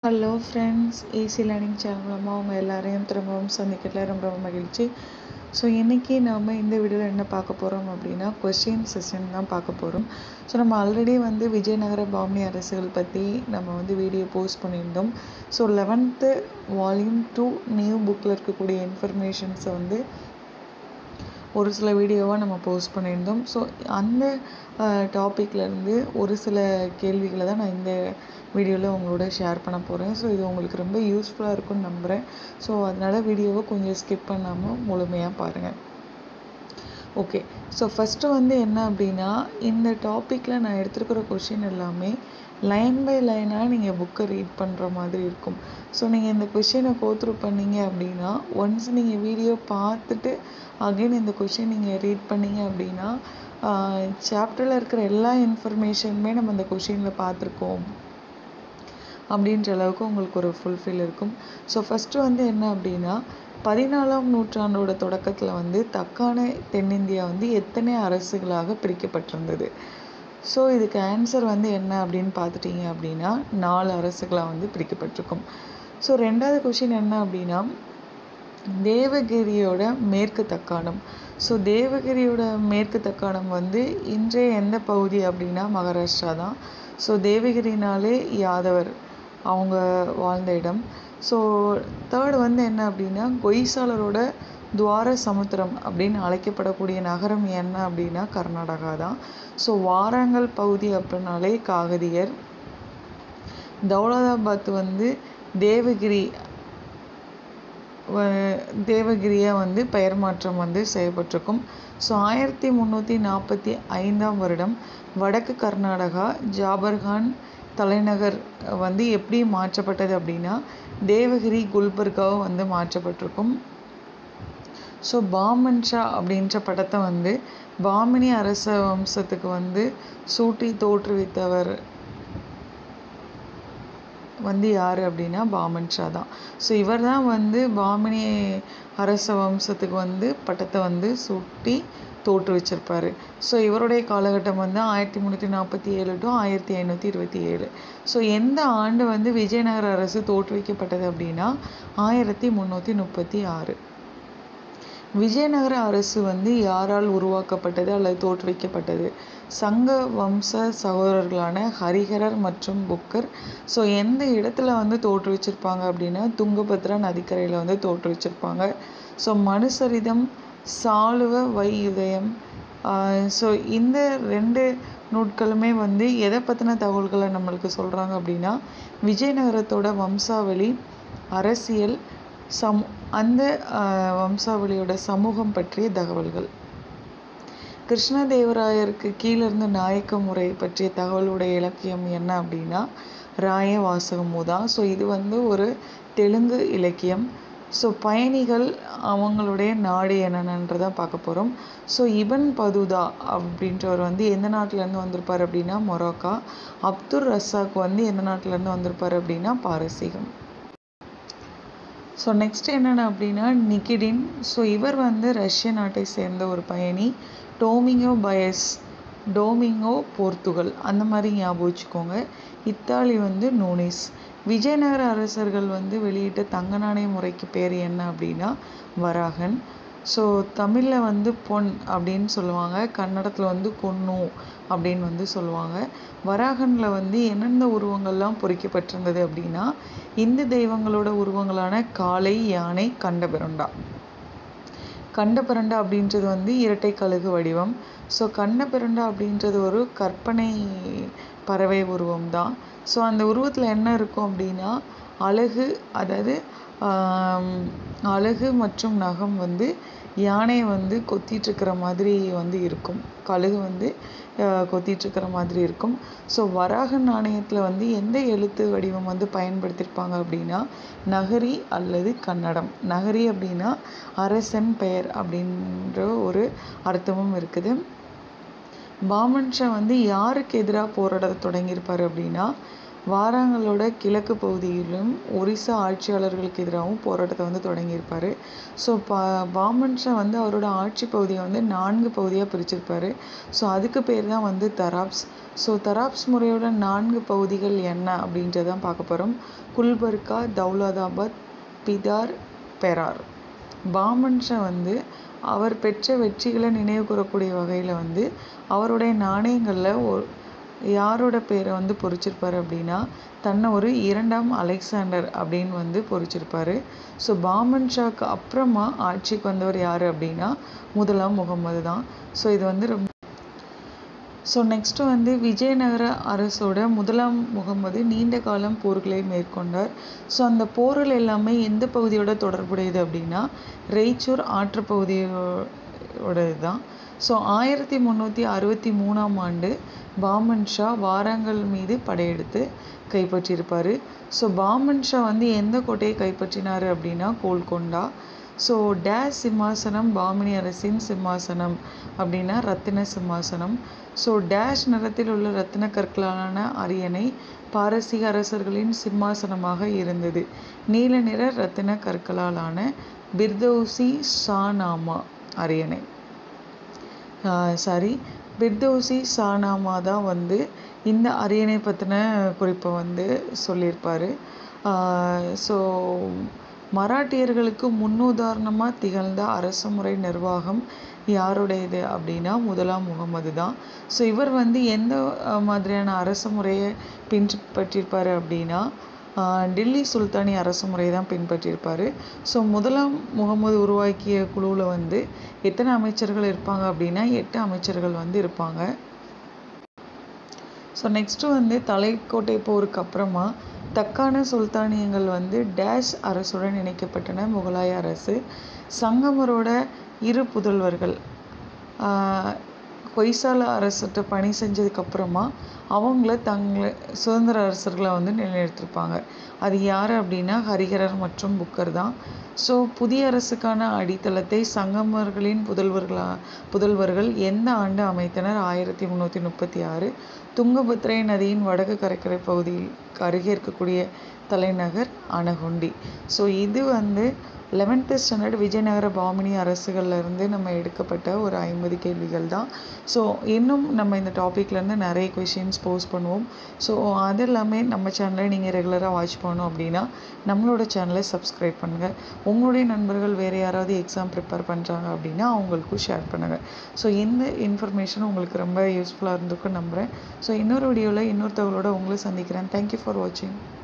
Hello friends, easy learning channel மூலமாக அவங்க எல்லாரையும் திரும்பவும் சந்திக்கிறதுல ரொம்ப மகிழ்ச்சி. ஸோ இன்றைக்கி நாம் இந்த வீடியோவில் என்ன பார்க்க போகிறோம் அப்படின்னா கொஸ்டின் செஷன் தான் பார்க்க போகிறோம். ஸோ நம்ம ஆல்ரெடி விஜயநகர பாமினி அரசுகள் பற்றி நம்ம வீடியோ போஸ்ட் பண்ணியிருந்தோம். ஸோ 11th வால்யூம் 2 நியூ புக்கில் இருக்கக்கூடிய இன்ஃபர்மேஷன்ஸை ஒரு சில வீடியோவாக நம்ம போஸ்ட் பண்ணியிருந்தோம். ஸோ அந்த டாப்பிக்லேருந்து ஒரு சில கேள்விகளை தான் நான் இந்த வீடியோவில் உங்களோட ஷேர் பண்ண போகிறேன். ஸோ இது உங்களுக்கு ரொம்ப யூஸ்ஃபுல்லாக இருக்கும்னு நம்புகிறேன். ஸோ அதனால் வீடியோவை கொஞ்சம் ஸ்கிப் பண்ணாமல் முழுமையாக பாருங்கள். ஓகே, ஸோ ஃபஸ்ட்டு என்ன அப்படின்னா, இந்த டாப்பிக்கில் நான் எடுத்துருக்கிற கொஷின் எல்லாமே லைன் பை லைனாக நீங்கள் புக்கை ரீட் பண்ணுற மாதிரி இருக்கும். ஸோ நீங்கள் இந்த கொஷினை கோத்ரூ பண்ணீங்க அப்படின்னா, ஒன்ஸ் நீங்கள் வீடியோ பார்த்துட்டு அகைன் இந்த கொஷின் நீங்கள் ரீட் பண்ணீங்க அப்படின்னா, சாப்டரில் இருக்கிற எல்லா இன்ஃபர்மேஷனுமே நம்ம இந்த கொஷினில் பார்த்துருக்கோம் அப்படின்ற அளவுக்கு உங்களுக்கு ஒரு ஃபுல்ஃபில் இருக்கும். ஸோ ஃபஸ்ட்டு என்ன அப்படின்னா, 14ஆம் நூற்றாண்டோட தொடக்கத்தில் தக்கான தென்னிந்தியா எத்தனை அரசுகளாக பிரிக்கப்பட்டிருந்தது? ஸோ இதுக்கு ஆன்சர் என்ன அப்படின்னு பார்த்துட்டிங்க அப்படின்னா 4 அரசுகளாக பிரிக்கப்பட்டிருக்கும். ஸோ ரெண்டாவது கொஷின் என்ன அப்படின்னா, தேவகிரியோட மேற்கு தக்காணம். ஸோ தேவகிரியோட மேற்கு தக்காணம் இன்றைய எந்த பகுதி அப்படின்னா மகாராஷ்டிரா தான். ஸோ தேவகிரினாலே யாதவர் அவங்க வாழ்ந்த இடம். ஸோ தேர்டு என்ன அப்படின்னா, கொய்சாலரோட துவார சமுத்திரம் அப்படின்னு அழைக்கப்படக்கூடிய நகரம் என்ன அப்படின்னா கர்நாடகா தான். ஸோ வாராங்கல் பகுதி அப்படின்னாலே காகதியர். தௌலதாபாத் தேவகிரியாக பெயர் மாற்றம் செய்யப்பட்டிருக்கும். ஸோ 1345ஆம் வருடம் வடக்கு கர்நாடகா ஜாபர்கான் தலைநகர் எப்படி மாற்றப்பட்டது அப்படின்னா தேவகிரி குல்பர்காவை மாற்றப்பட்டிருக்கும். ஸோ பாமன்ஷா அப்படின்ற படத்தை பாமினி அரச வம்சத்துக்கு சூட்டி தோற்றுவித்தவர் யார் அப்படின்னா பாமன்ஷா தான். ஸோ இவர் தான் பாமினி அரச வம்சத்துக்கு பட்டத்தை சூட்டி தோற்றுவிச்சிருப்பார். ஸோ இவருடைய காலகட்டம் 1347 to 1527. ஸோ எந்த ஆண்டு விஜயநகர அரசு தோற்றுவிக்கப்பட்டது அப்படின்னா 1336. விஜயநகர அரசு யாரால் உருவாக்கப்பட்டது அல்லது தோற்றுவிக்கப்பட்டது? சங்க வம்ச சகோதரர்களான ஹரிஹரர் மற்றும் புக்கர். ஸோ எந்த இடத்துல தோற்றுவிச்சிருப்பாங்க அப்படின்னா துங்கபத்ரா நதிக்கரையில் தோற்றுவிச்சிருப்பாங்க. So Manucharitam Saluvabhyudayam. So இந்த 2 நூட்களுமே எதை பற்றின தகவல்களை நம்மளுக்கு சொல்கிறாங்க அப்படின்னா விஜயநகரத்தோட வம்சாவளி, அரசியல், அந்த வம்சாவளியோட சமூகம் பற்றிய தகவல்கள். கிருஷ்ணதேவராயருக்கு கீழிருந்து நாயக்க முறை பற்றிய தகவலுடைய இலக்கியம் என்ன அப்படின்னா ராய வாசகமுதா. ஸோ இது ஒரு தெலுங்கு இலக்கியம். ஸோ பயணிகள் அவங்களுடைய நாடு என்னென்னன்றதை பார்க்க போகிறோம். ஸோ இபன் பதுதா அப்படின்றவர் எந்த நாட்டிலேருந்து வந்திருப்பார் அப்படின்னா மொரோக்கா. அப்துர் ரசாக் எந்த நாட்டிலேருந்து வந்திருப்பார் அப்படின்னா பாரசீகம். ஸோ நெக்ஸ்ட் என்னென்ன அப்படின்னா நிகிடின். ஸோ இவர் ரஷ்ய நாட்டை சேர்ந்த ஒரு பயணி. டோமிங்கோ போர்த்துகல் அந்த மாதிரி ஞாபகம் வச்சுக்கோங்க. இத்தாலி நூனிஸ். விஜயநகர அரசர்கள் வெளியிட்ட தங்க நாணய முறைக்கு பேர் என்ன அப்படின்னா வராகன். ஸோ தமிழில் பொன் அப்படின்னு சொல்லுவாங்க, கன்னடத்தில் பொன்னு அப்படின்னு சொல்லுவாங்க. வராகனில் என்னென்ன உருவங்கள்லாம் பொறிக்கப்பட்டிருந்தது அப்படின்னா இந்து தெய்வங்களோட உருவங்களான காளை, யானை, கண்டபிரண்டா அப்படின்றது இரட்டை கழுகு வடிவம். ஸோ கண்டபிரண்டா அப்படின்றது ஒரு கற்பனை பறவை உருவம் தான். ஸோ அந்த உருவத்தில் என்ன இருக்கும் அப்படின்னா அழகு, அதாவது அழகு மற்றும் நகம் யானையை கொத்திட்டுருக்கிற மாதிரி இருக்கும், கழுகு கொத்திட்டுருக்கிற மாதிரி இருக்கும். ஸோ வராக நாணயத்தில் எந்த எழுத்து வடிவம் பயன்படுத்தியிருப்பாங்க அப்படின்னா நகரி அல்லது கன்னடம். நகரி அப்படின்னா அரசன் பெயர் அப்படின்ற ஒரு அர்த்தமும் இருக்குது. பாமன்ஷா யாருக்கு எதிராக போராட தொடங்கியிருப்பார் அப்படின்னா வாராங்களோட கிழக்கு பகுதியிலும் ஒரிசா ஆட்சியாளர்களுக்கு எதிராகவும் போராட்டத்தை வந்து தொடங்கியிருப்பார். ஸோ பாமன் ஷா வந்து அவரோட ஆட்சி பகுதியை வந்து 4 பகுதியாக பிரிச்சிருப்பார். ஸோ அதுக்கு பேர் தான் வந்து தராப்ஸ். ஸோ தராப்ஸ் முறையோட 4 பகுதிகள் என்ன அப்படின்றதான் பார்க்க போகிறோம். குல்பர்கா, தௌலதாபாத், பிதார், பெரார். பாமன் ஷா வந்து அவர் பெற்ற வெற்றிகளை நினைவு கூறக்கூடிய வகையில் வந்து அவருடைய நாணயங்களில் யாரோட பேரை வந்து பொறிச்சிருப்பார் அப்படின்னா தன்னை ஒரு 2ஆம் அலெக்சாண்டர் அப்படின்னு வந்து பொறிச்சிருப்பார். ஸோ பாமன் ஷாக்கு அப்புறமா ஆட்சிக்கு வந்தவர் யார் அப்படின்னா 1ஆம் முகமது தான். ஸோ இது வந்து ரொம்ப நெக்ஸ்ட்டு வந்து விஜயநகர அரசோட 1ஆம் முகமது நீண்ட காலம் போர்களை மேற்கொண்டார். ஸோ அந்த போர்கள் எல்லாமே எந்த பகுதியோட தொடர்புடையது அப்படின்னா ரெய்ச்சூர் ஆற்றுப்பகுதியோடது தான். ஸோ 1363ஆம் ஆண்டு பாமன் ஷா வாராங்கல் மீது படையெடுத்து கைப்பற்றியிருப்பார். ஸோ பாமன் ஷா வந்து எந்த கோட்டையை கைப்பற்றினார் அப்படின்னா கோல்கொண்டா. ஸோ டேஷ் சிம்மாசனம் பாமினி அரசின் சிம்மாசனம் அப்படின்னா ரத்தின சிம்மாசனம். ஸோ டேஷ் நிறத்தில் உள்ள ரத்தின கற்களாலான அரியணை பாரசீக அரசர்களின் சிம்மாசனமாக இருந்தது. நீல நிற ரத்தின கற்களாலான பிர்தௌசி ஷானாமா அரியணை பிர்தௌசி ஷானாமா தான் வந்து இந்த அரியணை பற்றின குறிப்பை வந்து சொல்லியிருப்பார். ஸோ மராட்டியர்களுக்கு முன்னுதாரணமாக திகழ்ந்த அரசு முறை நிர்வாகம் யாருடையது அப்படின்னா 1ஆம் முகமது தான். ஸோ இவர் வந்து எந்த மாதிரியான அரசு முறையை பின்பற்றியிருப்பார் அப்படின்னா டெல்லி சுல்தானி அரசு முறையை தான் பின்பற்றியிருப்பார். ஸோ 1ஆம் முகமது உருவாக்கிய குழுவில் வந்து எத்தனை அமைச்சர்கள் இருப்பாங்க அப்படின்னா 8 அமைச்சர்கள் வந்து இருப்பாங்க. ஸோ நெக்ஸ்ட்டு வந்து தலைக்கோட்டை போருக்கு அப்புறமா தக்கான சுல்தானியங்கள் வந்து டேஷ் அரசுடன் இணைக்கப்பட்டன. முகலாய அரசு சங்கமரோட 2 புதல்வர்கள் ஹொய்சால அரசிட்ட பணி செஞ்சதுக்கப்புறமா அவங்கள சுதந்திர அரசர்களை வந்து நிலைநிறுத்திருப்பாங்க. அது யார் அப்படின்னா ஹரிஹரர் மற்றும் புக்கர் தான். ஸோ புதிய அரசுக்கான அடித்தளத்தை சங்கமர்களின் புதல்வர்கள் எந்த ஆண்டு அமைத்தனர்? 1336. துங்கபத்ரை நதியின் வடக்கு கடற்கரை பகுதியில் அருகே இருக்கக்கூடிய தலைநகர் அனகுண்டி. ஸோ இது வந்து 11th ஸ்டாண்டர்ட் விஜயநகர பாமினி அரசுகள்லேருந்து நம்ம எடுக்கப்பட்ட ஒரு 50 கேள்விகள் தான். ஸோ இன்னும் நம்ம இந்த டாப்பிக்லேருந்து நிறைய கொஷின்ஸ் போஸ்ட் பண்ணுவோம். ஸோ அது எல்லாமே நம்ம சேனலை நீங்கள் ரெகுலராக வாட்ச் பண்ணணும் அப்படின்னா நம்மளோட சேனலை சப்ஸ்கிரைப் பண்ணுங்கள். உங்களுடைய நண்பர்கள் வேறு யாராவது எக்ஸாம் ப்ரிப்பேர் பண்ணுறாங்க அப்படின்னா அவங்களுக்கும் ஷேர் பண்ணுங்கள். ஸோ இந்த இன்ஃபர்மேஷன் உங்களுக்கு ரொம்ப யூஸ்ஃபுல்லாக இருந்திருக்கும் நம்புகிறேன். ஸோ இன்னொரு வீடியோவில் இன்னொரு தகவலோட உங்களை சந்திக்கிறேன். தேங்க்யூ ஃபார் வாட்சிங்.